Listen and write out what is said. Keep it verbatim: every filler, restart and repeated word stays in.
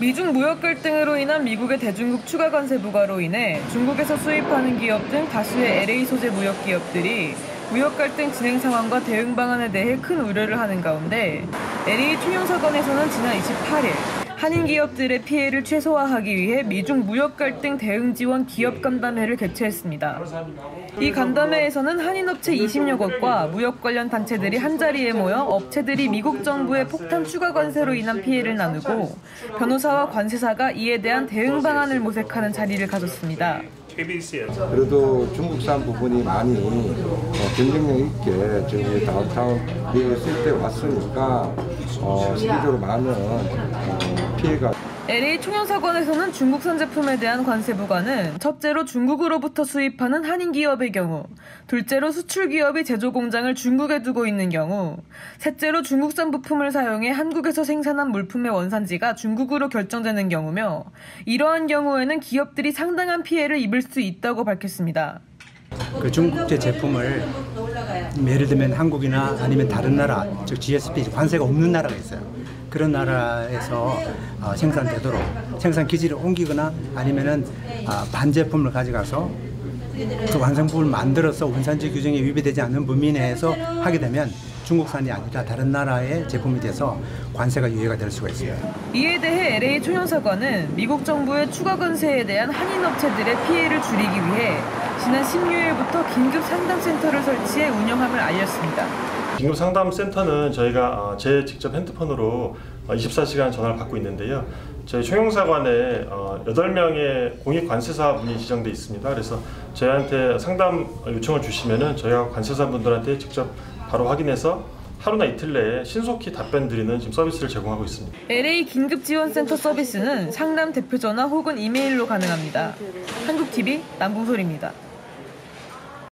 미중 무역 갈등으로 인한 미국의 대중국 추가 관세 부과로 인해 중국에서 수입하는 기업 등 다수의 엘에이 소재 무역 기업들이 무역 갈등 진행 상황과 대응 방안에 대해 큰 우려를 하는 가운데 엘에이 총영사관에서는 지난 이십팔일 한인 기업들의 피해를 최소화하기 위해 미중 무역 갈등 대응 지원 기업 간담회를 개최했습니다. 이 간담회에서는 한인 업체 이십여 곳과 무역 관련 단체들이 한자리에 모여 업체들이 미국 정부의 폭탄 추가 관세로 인한 피해를 나누고 변호사와 관세사가 이에 대한 대응 방안을 모색하는 자리를 가졌습니다. 그래도 중국산 부분이 많이 경쟁력 있게 저희 다운타운 미국에 쓸 때 왔으니까 어, 실질적으로 많은 어, 피해가. 엘에이 총영사관에서는 중국산 제품에 대한 관세 부과는 첫째로 중국으로부터 수입하는 한인 기업의 경우, 둘째로 수출 기업이 제조 공장을 중국에 두고 있는 경우, 셋째로 중국산 부품을 사용해 한국에서 생산한 물품의 원산지가 중국으로 결정되는 경우며, 이러한 경우에는 기업들이 상당한 피해를 입을 수 있다고 밝혔습니다. 그 중국제 제품을 예를 들면 한국이나 아니면 다른 나라, 즉 지에스피 관세가 없는 나라가 있어요. 그런 나라에서 어, 생산되도록 생산 기지를 옮기거나 아니면은 어, 반제품을 가져가서 그 완성품을 만들어서 원산지 규정에 위배되지 않는 범위 내에서 하게 되면 중국산이 아니라 다른 나라의 제품이 돼서 관세가 유예가 될 수가 있습니다. 이에 대해 엘에이 총영사관은 미국 정부의 추가 관세에 대한 한인 업체들의 피해를 줄이기 위해 지난 십육일부터 긴급 상담센터를 설치해 운영함을 알렸습니다. 긴급 상담센터는 저희가 제 직접 핸드폰으로 이십사 시간 전화를 받고 있는데요. 저희 총영사관에 여덟 명의 공익 관세사분이 지정돼 있습니다. 그래서 저희한테 상담 요청을 주시면은 저희가 관세사분들한테 직접 바로 확인해서 하루나 이틀 내에 신속히 답변 드리는 지금 서비스를 제공하고 있습니다. 엘에이 긴급지원센터 서비스는 상담 대표 전화 혹은 이메일로 가능합니다. 한국티비 남궁솔입니다.